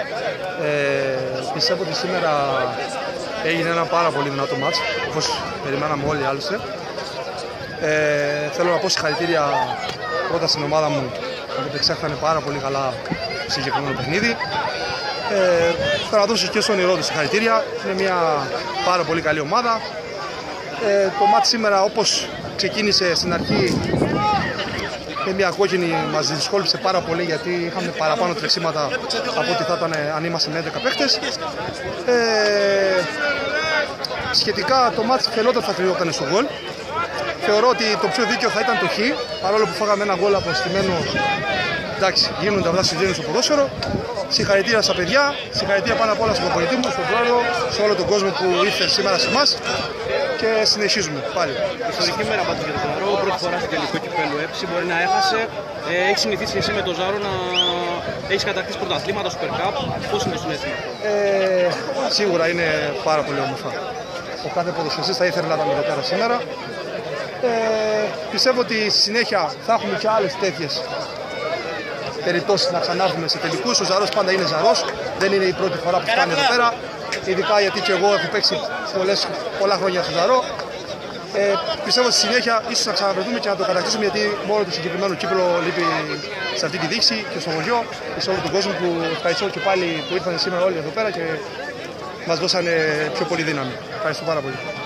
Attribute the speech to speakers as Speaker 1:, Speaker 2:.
Speaker 1: Πιστεύω ότι σήμερα έγινε ένα πάρα πολύ δυνατό μάτς, όπως περιμέναμε όλοι άλλωστε. Θέλω να πω συγχαρητήρια πρώτα στην ομάδα μου, γιατί εξέχανε πάρα πολύ καλά στο συγκεκριμένο παιχνίδι. Θέλω να δώσω και στον Ηρώδη συγχαρητήρια, είναι μια πάρα πολύ καλή ομάδα. Το μάτς σήμερα, όπως ξεκίνησε στην αρχή με μια κόκκινη, μας δυσκόλυψε πάρα πολύ, γιατί είχαμε παραπάνω τρεξίματα από ό,τι θα ήταν αν είμαστε με 11 παίχτες. Σχετικά το μάτς φαινόταν θα κρυόταν στο γκολ. Θεωρώ ότι το πιο δίκαιο θα ήταν το χ, παρόλο που φάγαμε ένα γκολ αποστημένο. Εντάξει, γίνονται αυτά στις στο ποδόσφαιρο. Συγχαρητήρια στα παιδιά, συγχαρητήρια πάνω απ' όλα στον προπονητή μου, στον πρόεδρο, σε όλο τον κόσμο που ήρθε σήμερα σε εμάς και συνεχίζουμε πάλι.
Speaker 2: Ιστορική μέρα πάντως για τον Ζάρο, πρώτη φορά στο τελικό κυπέλλου ΕΠΣΗ, μπορεί να έχασε. Έχει συνηθίσει εσύ με τον Ζάρο να έχει κατακτήσει πρωταθλήματα, Super Cup. Πώς είναι το συνέστημα?
Speaker 1: Σίγουρα είναι πάρα πολύ όμορφα. Ο κάθε ποδοσφαιριστής θα ήθελε να ήταν εδώ πέρα σήμερα. Πιστεύω ότι στη συνέχεια θα έχουμε και άλλες τέτοιες περιπτώσεις να ξανάρθουμε σε τελικούς. Ο Ζαρός πάντα είναι Ζαρός, δεν είναι η πρώτη φορά που φτάνει εδώ πέρα. Ειδικά γιατί και εγώ έχω παίξει πολλά χρόνια στο Ζαρό. Πιστεύω στη συνέχεια ίσως να ξαναβρεθούμε και να το κατακτήσουμε, γιατί μόνο το συγκεκριμένο κύπρο λείπει σε αυτή τη δείξη και στο χωριό και σε όλο τον κόσμο, που ευχαριστώ και πάλι που ήρθαν σήμερα όλοι εδώ πέρα και μας δώσανε πιο πολύ δύναμη. Ευχαριστώ πάρα πολύ.